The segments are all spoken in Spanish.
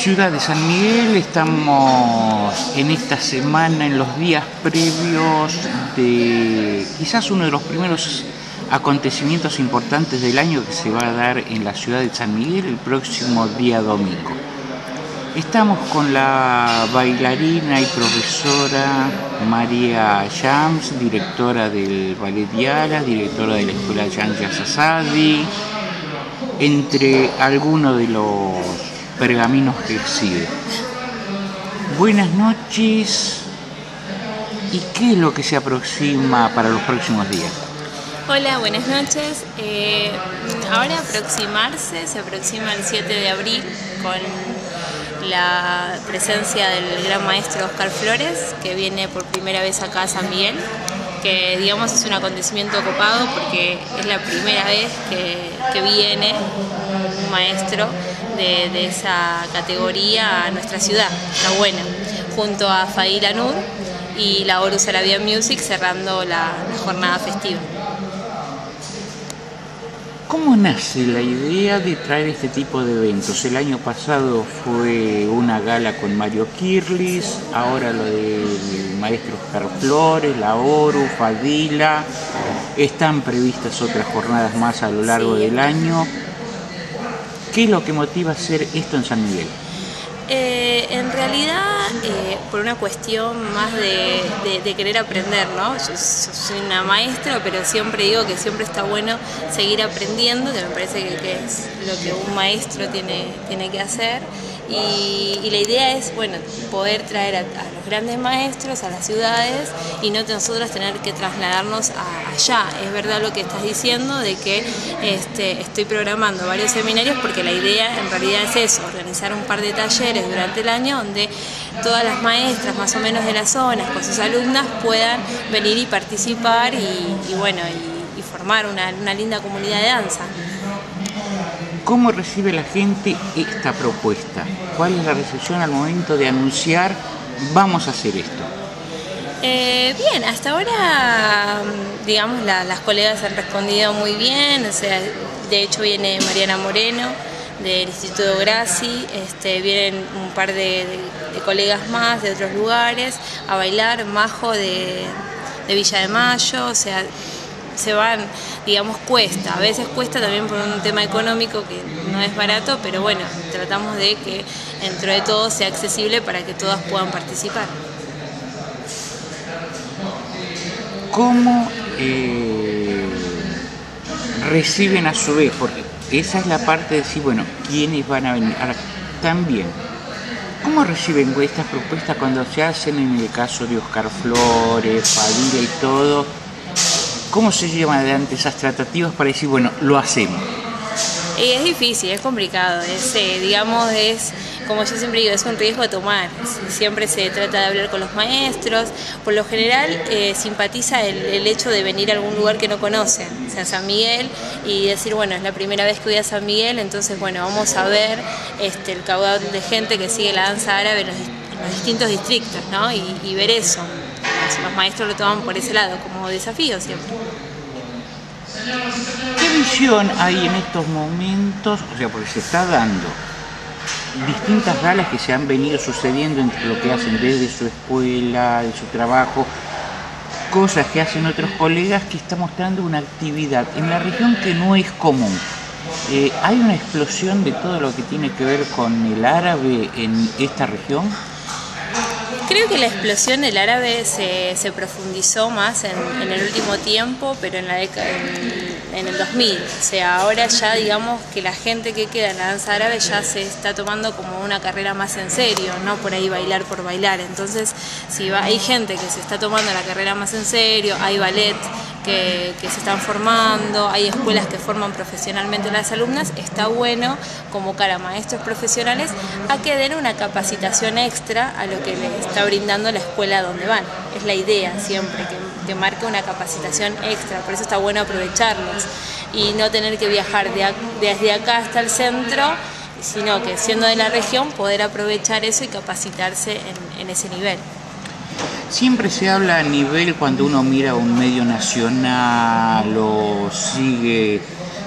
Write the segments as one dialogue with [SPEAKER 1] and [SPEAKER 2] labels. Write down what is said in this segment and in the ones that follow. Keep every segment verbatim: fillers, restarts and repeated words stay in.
[SPEAKER 1] Ciudad de San Miguel, estamos en esta semana, en los días previos de quizás uno de los primeros acontecimientos importantes del año que se va a dar en la ciudad de San Miguel el próximo día domingo. Estamos con la bailarina y profesora María Shams, directora del Ballet Diara, directora de la Escuela Jan Yazasadi, entre algunos de los pergaminos que exhibe. Buenas noches. ¿Y qué es lo que se aproxima para los próximos días?
[SPEAKER 2] Hola, buenas noches. Eh, ahora aproximarse, se aproxima el siete de abril con la presencia del gran maestro Oscar Flores, que viene por primera vez acá a San Miguel, que digamos es un acontecimiento copado porque es la primera vez que, que viene un maestro de, de esa categoría a nuestra ciudad. Está bueno, junto a Fadil Anur y la Horus Arabian Music cerrando la, la jornada festiva.
[SPEAKER 1] ¿Cómo nace la idea de traer este tipo de eventos? El año pasado fue una gala con Mario Kirlis, ahora lo del maestro Oscar Flores, la Horus, Fadila. Están previstas otras jornadas más a lo largo sí. del año. ¿Qué es lo que motiva hacer esto en San Miguel?
[SPEAKER 2] Eh, en realidad, eh, por una cuestión más de, de, de querer aprender, ¿no? Yo, yo soy una maestra, pero siempre digo que siempre está bueno seguir aprendiendo, que me parece que, que es lo que un maestro tiene, tiene que hacer. Y, y la idea es, bueno, poder traer a, a los grandes maestros a las ciudades y no nosotras tener que trasladarnos a, allá. Es verdad lo que estás diciendo de que este, estoy programando varios seminarios porque la idea en realidad es eso, organizar un par de talleres durante el año donde todas las maestras más o menos de las zonas con sus alumnas puedan venir y participar y, y bueno, y, y formar una, una linda comunidad de danza.
[SPEAKER 1] ¿Cómo recibe la gente esta propuesta? ¿Cuál es la recepción al momento de anunciar vamos a hacer esto?
[SPEAKER 2] Eh, bien, hasta ahora, digamos, la, las colegas han respondido muy bien. O sea, de hecho viene Mariana Moreno del Instituto Grassi, este, vienen un par de, de, de colegas más de otros lugares a bailar, Majo de, de Villa de Mayo, o sea, se van, digamos, cuesta, a veces cuesta también por un tema económico que no es barato, pero bueno, tratamos de que dentro de todo sea accesible para que todas puedan participar.
[SPEAKER 1] ¿Cómo eh, reciben a su vez? Porque esa es la parte de decir, bueno, ¿quiénes van a venir? Ahora, también, ¿cómo reciben estas propuestas cuando se hacen en el caso de Oscar Flores, Fadila y todo? ¿Cómo se llevan adelante esas tratativas para decir, bueno, lo hacemos?
[SPEAKER 2] Es difícil, es complicado, es, eh, digamos, es, como yo siempre digo, es un riesgo a tomar. Siempre se trata de hablar con los maestros. Por lo general, eh, simpatiza el, el hecho de venir a algún lugar que no conocen, o sea, San Miguel, y decir, bueno, es la primera vez que voy a San Miguel, entonces, bueno, vamos a ver este, el caudal de gente que sigue la danza árabe en los, en los distintos distritos, ¿no? Y, y ver eso. Los maestros lo toman por ese lado, como desafío siempre.
[SPEAKER 1] ¿Qué visión hay en estos momentos? O sea, porque se está dando distintas galas que se han venido sucediendo entre lo que hacen desde su escuela, de su trabajo, cosas que hacen otros colegas que está mostrando una actividad en la región que no es común. Eh, ¿Hay una explosión de todo lo que tiene que ver con el árabe en esta región?
[SPEAKER 2] Creo que la explosión del árabe se, se profundizó más en, en el último tiempo, pero en la década, en, en el dos mil. O sea, ahora ya digamos que la gente que queda en la danza árabe ya se está tomando como una carrera más en serio, no por ahí bailar por bailar. Entonces, si va, hay gente que se está tomando la carrera más en serio, hay ballet que, que se están formando, hay escuelas que forman profesionalmente a las alumnas, está bueno convocar a maestros profesionales a que den una capacitación extra a lo que les está brindando la escuela donde van. Es la idea siempre, que, que marque una capacitación extra, por eso está bueno aprovecharlos y no tener que viajar de, desde acá hasta el centro, sino que siendo de la región poder aprovechar eso y capacitarse en, en ese nivel.
[SPEAKER 1] Siempre se habla a nivel cuando uno mira un medio nacional o sigue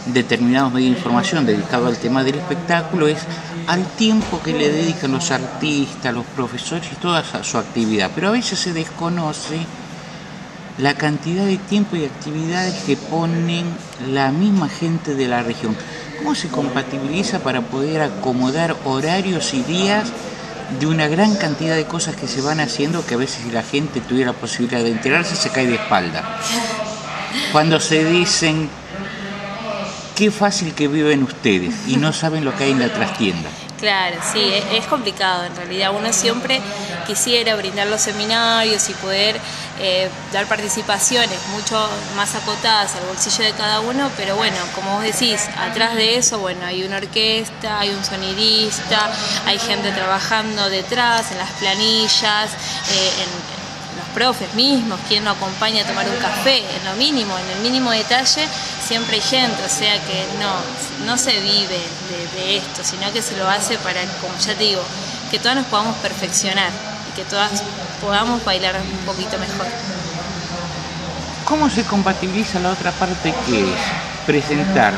[SPEAKER 1] determinados medios de información dedicados al tema del espectáculo es al tiempo que le dedican los artistas, los profesores y toda su actividad. Pero a veces se desconoce la cantidad de tiempo y actividades que ponen la misma gente de la región. ¿Cómo se compatibiliza para poder acomodar horarios y días de una gran cantidad de cosas que se van haciendo, que a veces si la gente tuviera la posibilidad de enterarse se cae de espalda? Cuando se dicen qué fácil que viven ustedes y no saben lo que hay en la trastienda.
[SPEAKER 2] Claro, sí, es complicado en realidad. Uno siempre quisiera brindar los seminarios y poder eh, dar participaciones mucho más acotadas al bolsillo de cada uno, pero bueno, como vos decís, atrás de eso, bueno, hay una orquesta, hay un sonidista, hay gente trabajando detrás, en las planillas, eh, en los profes mismos, quien lo acompaña a tomar un café, en lo mínimo, en el mínimo detalle, siempre hay gente, o sea que no, no se vive de, de esto, sino que se lo hace para, como ya te digo, que todas nos podamos perfeccionar y que todas podamos bailar un poquito mejor.
[SPEAKER 1] ¿Cómo se compatibiliza la otra parte, que es presentar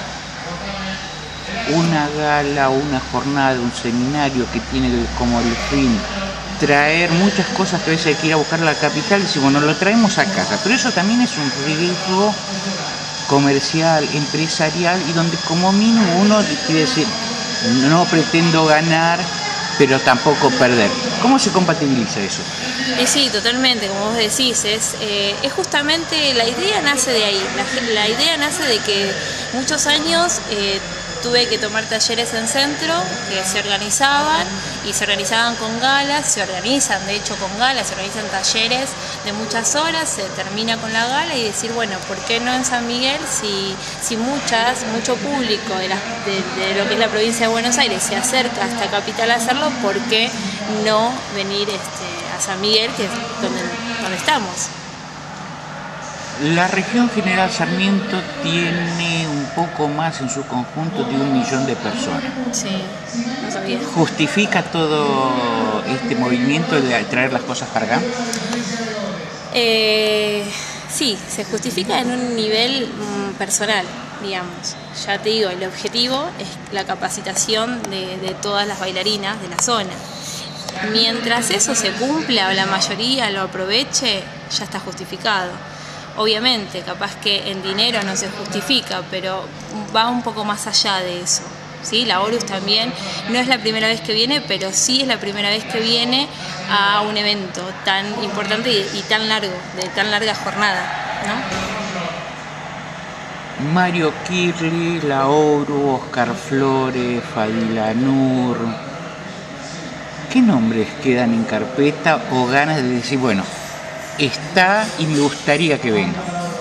[SPEAKER 1] una gala, una jornada, un seminario que tiene como el fin traer muchas cosas que a veces hay que ir a buscar a la capital y decir, bueno, lo traemos a casa, pero eso también es un riesgo comercial, empresarial, y donde como mínimo uno quiere decir, no pretendo ganar, pero tampoco perder? ¿Cómo se compatibiliza eso?
[SPEAKER 2] Y sí, totalmente, como vos decís, es, eh, es justamente, la idea nace de ahí, la, la idea nace de que muchos años eh, tuve que tomar talleres en centro que se organizaban y se organizaban con galas, se organizan de hecho con galas, se organizan talleres de muchas horas, se termina con la gala y decir, bueno, ¿por qué no en San Miguel si, si muchas, mucho público de, la, de, de lo que es la provincia de Buenos Aires se acerca hasta Capital a hacerlo, ¿por qué no venir este, a San Miguel, que es donde, donde estamos?
[SPEAKER 1] La región General Sarmiento tiene un poco más en su conjunto de un millón de personas.
[SPEAKER 2] Sí, no sabía.
[SPEAKER 1] ¿Justifica todo este movimiento de traer las cosas para acá?
[SPEAKER 2] Eh, sí, se justifica en un nivel mm, personal, digamos. Ya te digo, el objetivo es la capacitación de, de todas las bailarinas de la zona. Mientras eso se cumpla o la mayoría lo aproveche, ya está justificado. Obviamente, capaz que en dinero no se justifica, pero va un poco más allá de eso, ¿sí? La Horus también no es la primera vez que viene, pero sí es la primera vez que viene a un evento tan importante y, y tan largo, de tan larga jornada, ¿no?
[SPEAKER 1] Mario Kirli, La Horus, Oscar Flores, Fadila Nur, ¿qué nombres quedan en carpeta o ganas de decir, bueno, está y me gustaría que venga?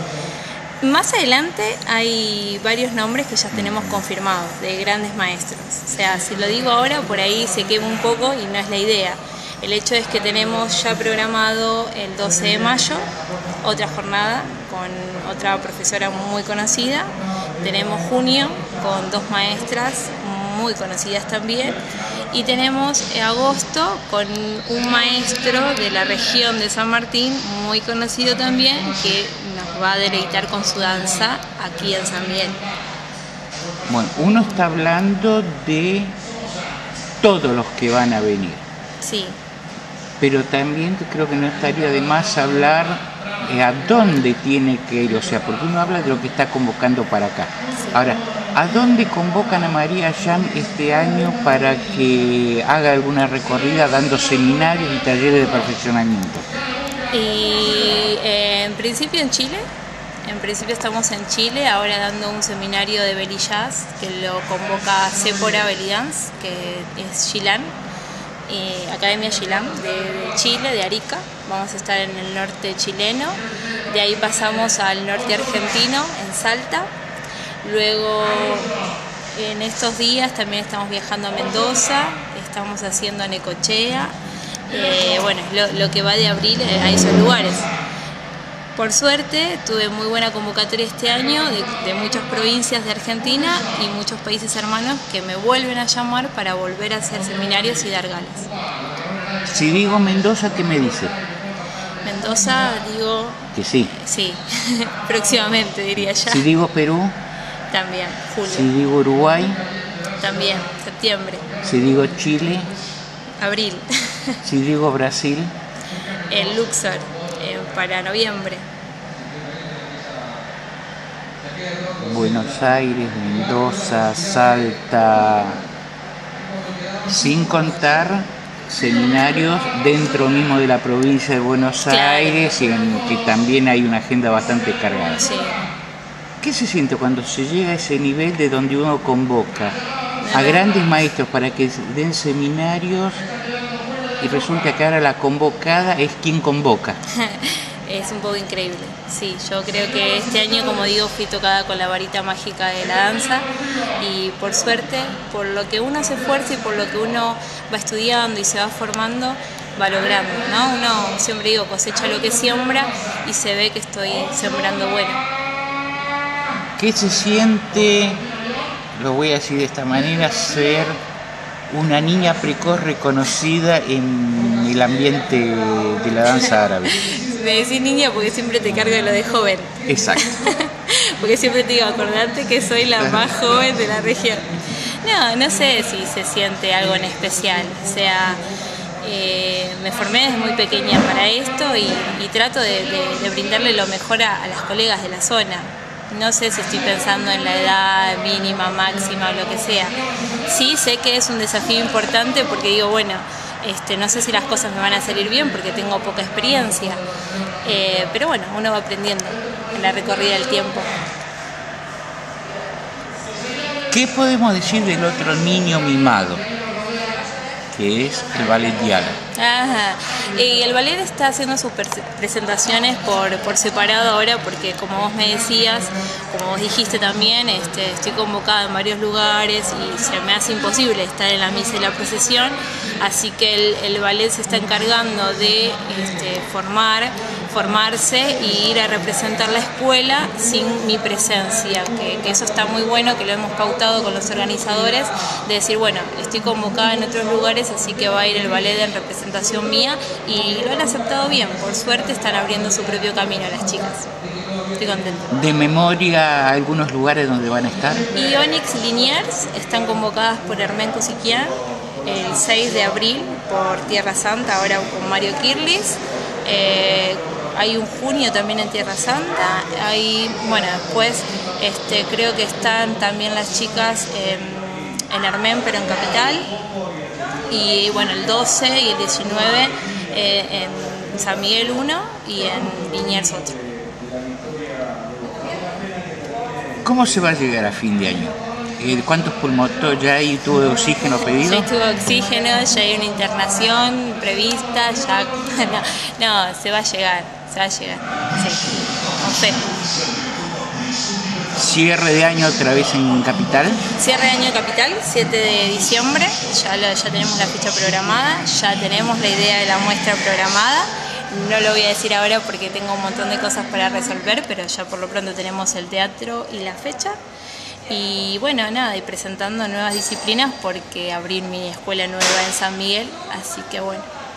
[SPEAKER 2] Más adelante hay varios nombres que ya tenemos confirmados de grandes maestros. O sea, si lo digo ahora, por ahí se quema un poco y no es la idea. El hecho es que tenemos ya programado el doce de mayo otra jornada con otra profesora muy conocida. Tenemos junio con dos maestras muy conocidas también. Y tenemos agosto con un maestro de la región de San Martín, muy conocido también, que nos va a deleitar con su danza aquí en San Miguel.
[SPEAKER 1] Bueno, uno está hablando de todos los que van a venir.
[SPEAKER 2] Sí.
[SPEAKER 1] Pero también creo que no estaría de más hablar eh, a dónde tiene que ir, o sea, porque uno habla de lo que está convocando para acá. Sí. Ahora, ¿a dónde convocan a María Jan este año para que haga alguna recorrida dando seminarios y talleres de perfeccionamiento?
[SPEAKER 2] Y eh, en principio en Chile, en principio estamos en Chile, ahora dando un seminario de belly jazz que lo convoca Sephora Belly Dance, que es Chilán, eh, Academia Chilán de, de Chile, de Arica. Vamos a estar en el norte chileno, de ahí pasamos al norte argentino, en Salta. Luego, en estos días también estamos viajando a Mendoza, estamos haciendo Necochea, eh, bueno, lo, lo que va de abril a esos lugares. Por suerte, tuve muy buena convocatoria este año de, de muchas provincias de Argentina y muchos países hermanos que me vuelven a llamar para volver a hacer seminarios y dar galas.
[SPEAKER 1] Si digo Mendoza, ¿qué me dice?
[SPEAKER 2] Mendoza, digo...
[SPEAKER 1] Que sí.
[SPEAKER 2] Sí, próximamente diría ya.
[SPEAKER 1] Si digo Perú...
[SPEAKER 2] También, julio.
[SPEAKER 1] Si digo Uruguay.
[SPEAKER 2] También, septiembre.
[SPEAKER 1] Si digo Chile.
[SPEAKER 2] Abril.
[SPEAKER 1] Si digo Brasil.
[SPEAKER 2] El Luxor, eh, para noviembre.
[SPEAKER 1] Buenos Aires, Mendoza, Salta, sin contar seminarios dentro mismo de la provincia de Buenos
[SPEAKER 2] Claro.
[SPEAKER 1] Aires, y en que también hay una agenda bastante cargada.
[SPEAKER 2] Sí.
[SPEAKER 1] ¿Qué se siente cuando se llega a ese nivel de donde uno convoca a grandes maestros para que den seminarios y resulta que ahora la convocada es quien convoca?
[SPEAKER 2] Es un poco increíble, sí, yo creo que este año, como digo, fui tocada con la varita mágica de la danza y por suerte, por lo que uno se esfuerza y por lo que uno va estudiando y se va formando, va logrando, ¿no? Uno, siempre digo, cosecha lo que siembra y se ve que estoy sembrando bueno.
[SPEAKER 1] ¿Qué se siente, lo voy a decir de esta manera, ser una niña precoz reconocida en el ambiente de la danza árabe?
[SPEAKER 2] Me decís niña porque siempre te cargo de lo de joven.
[SPEAKER 1] Exacto.
[SPEAKER 2] Porque siempre te digo, acordate que soy la más joven de la región. No, no sé si se siente algo en especial. O sea, eh, me formé desde muy pequeña para esto y, y trato de, de, de brindarle lo mejor a, a las colegas de la zona. No sé si estoy pensando en la edad mínima, máxima o lo que sea. Sí sé que es un desafío importante porque digo, bueno, este, no sé si las cosas me van a salir bien porque tengo poca experiencia. Eh, pero bueno, uno va aprendiendo en la recorrida del tiempo.
[SPEAKER 1] ¿Qué podemos decir del otro niño mimado, que es el ballet Diala?
[SPEAKER 2] Ajá. Y el ballet está haciendo sus presentaciones por, por separado ahora porque, como vos me decías, como vos dijiste también, este, estoy convocada en varios lugares y se me hace imposible estar en la misa y la procesión, así que el, el ballet se está encargando de este, formar, formarse y ir a representar la escuela sin mi presencia, que, que eso está muy bueno, que lo hemos pautado con los organizadores, de decir, bueno, estoy convocada en otros lugares, así que va a ir el ballet en representación mía y lo han aceptado bien. Por suerte están abriendo su propio camino las chicas. Estoy contenta.
[SPEAKER 1] ¿De memoria algunos lugares donde van a estar?
[SPEAKER 2] Y Onyx Liniers están convocadas por Hermen Cosiquian el seis de abril por Tierra Santa, ahora con Mario Kirlis. Eh, hay un junio también en Tierra Santa. Hay, bueno, después este, creo que están también las chicas en, en Hermen, pero en Capital. Y bueno, el doce y el diecinueve eh, en San Miguel uno y en Liniers otro.
[SPEAKER 1] ¿Cómo se va a llegar a fin de año? ¿Cuántos pulmotor ya hay tubo de oxígeno pedido?
[SPEAKER 2] Ya tuvo oxígeno, ya hay una internación prevista, ya... No, no, se va a llegar, se va a llegar, sí, con fe.
[SPEAKER 1] ¿Cierre de año otra vez en Capital?
[SPEAKER 2] Cierre de año Capital, siete de diciembre, ya, lo, ya tenemos la fecha programada, ya tenemos la idea de la muestra programada. No lo voy a decir ahora porque tengo un montón de cosas para resolver, pero ya por lo pronto tenemos el teatro y la fecha. Y bueno, nada, y presentando nuevas disciplinas porque abrí mi escuela nueva en San Miguel, así que bueno.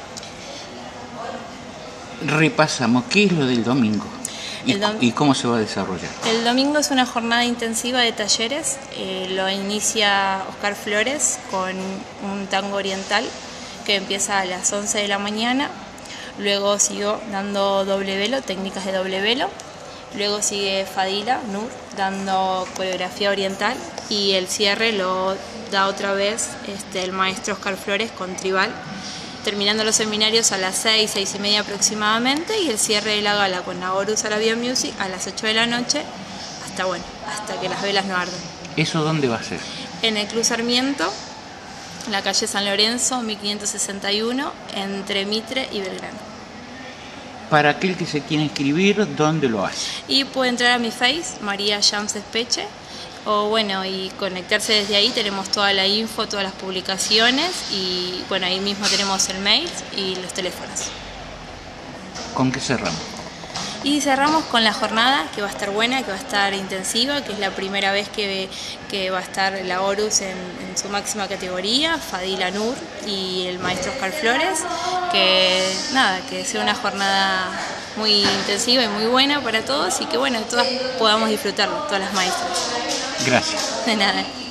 [SPEAKER 1] Repasamos, ¿qué es lo del domingo? ¿Y,
[SPEAKER 2] dom-
[SPEAKER 1] ¿Y cómo se va a desarrollar?
[SPEAKER 2] El domingo es una jornada intensiva de talleres, eh, lo inicia Oscar Flores con un tango oriental que empieza a las once de la mañana, luego sigo dando doble velo, técnicas de doble velo, luego sigue Fadila Nur dando coreografía oriental y el cierre lo da otra vez este, el maestro Oscar Flores con tribal, terminando los seminarios a las seis, seis y media aproximadamente y el cierre de la gala con Naorus Arabian Music a las ocho de la noche hasta, bueno, hasta que las velas no ardan.
[SPEAKER 1] ¿Eso dónde va a ser?
[SPEAKER 2] En el Club Sarmiento, en la calle San Lorenzo, mil quinientos sesenta y uno, entre Mitre y Belgrano.
[SPEAKER 1] Para aquel que se quiere inscribir, ¿dónde lo hace?
[SPEAKER 2] Y puede entrar a mi Face, María Yams Espeche, o bueno, y conectarse desde ahí, tenemos toda la info, todas las publicaciones, y bueno, ahí mismo tenemos el mail y los teléfonos.
[SPEAKER 1] ¿Con qué cerramos?
[SPEAKER 2] Y cerramos con la jornada, que va a estar buena, que va a estar intensiva, que es la primera vez que, que va a estar la Horus en, en su máxima categoría, Fadila Nur y el maestro Oscar Flores, que nada, que sea una jornada muy intensiva y muy buena para todos y que bueno, todas podamos disfrutarlo, todas las maestras.
[SPEAKER 1] Gracias.
[SPEAKER 2] De nada.